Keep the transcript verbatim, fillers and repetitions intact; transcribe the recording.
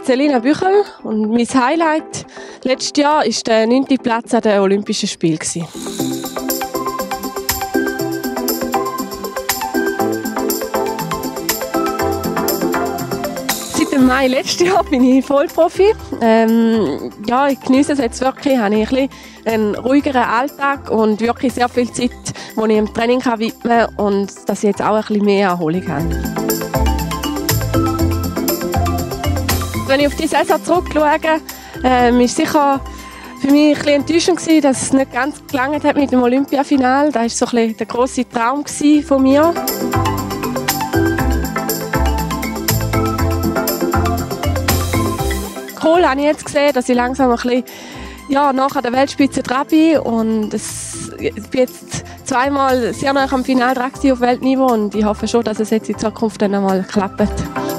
bin Selina Büchel und mein Highlight letztes Jahr war der neunte Platz an den Olympischen Spielen. Seit dem Mai letztes Jahr bin ich Vollprofi. Ähm, ja, ich genieße es jetzt wirklich. Ich habe ein bisschen einen ruhigeren Alltag und wirklich sehr viel Zeit, die ich im Training widmen kann und dass ich jetzt auch ein bisschen mehr Erholung habe. Wenn ich auf die Saison zurückschaue, ähm, ist sicher für mich ein bisschen enttäuschend gewesen, dass es nicht ganz gelangt hat mit dem Olympiafinale. Das war so ein bisschen der grosse Traum von mir. Cool habe ich jetzt gesehen, dass ich langsam ein bisschen ja, nach der Weltspitze dran bin und es, ich bin jetzt zweimal sehr nah am Finale dran auf Weltniveau und ich hoffe schon, dass es jetzt in Zukunft dann einmal klappt.